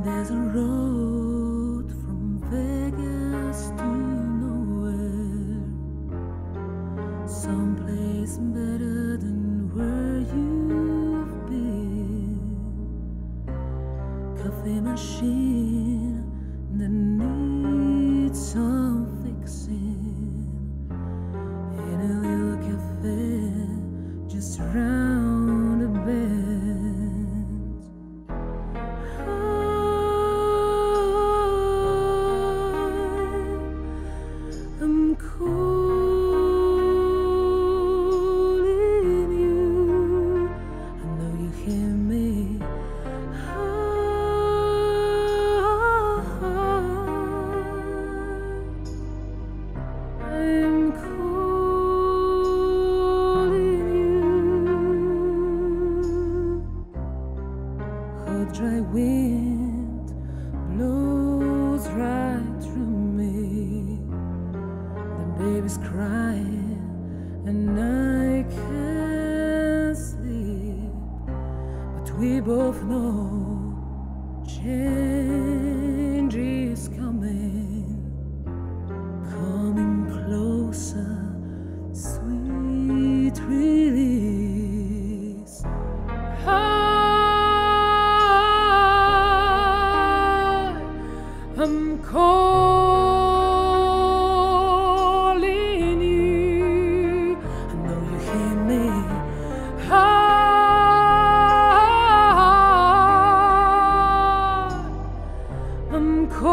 There's a road from Vegas to nowhere, someplace better than where you've been. Coffee machine that needs some fixing in a little cafe just round the bend. I'm calling you. I know you hear me. I'm calling you. Hot dry wind blows right through me. Baby's crying and I can't sleep, but we both know change is coming closer, sweet release. I'm calling you. I know you hear me. I'm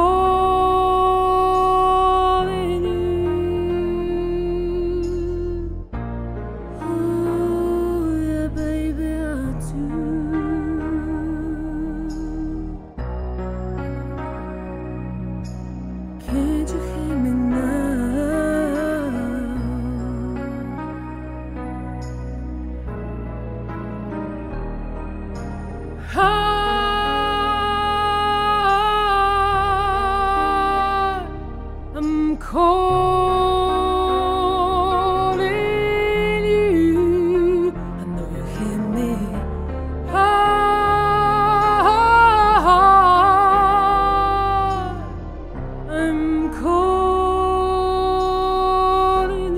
calling you. Oh yeah, baby, I do. Can't you hear me now? I'm calling you. I know you hear me. I'm calling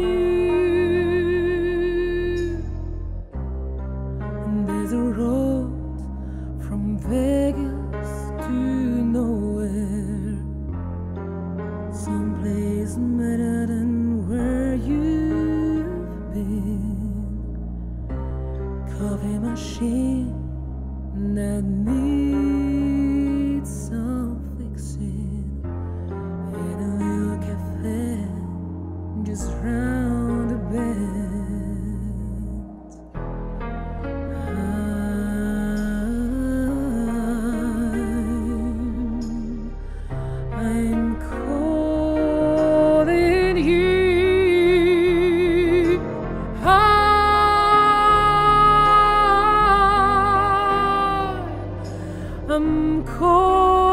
you. And there's a road from Vegas to nowhere, someplace better than where you've been. Coffee machine that needs some fixing in a little cafe just round the bend. I'm calling you. I'm calling.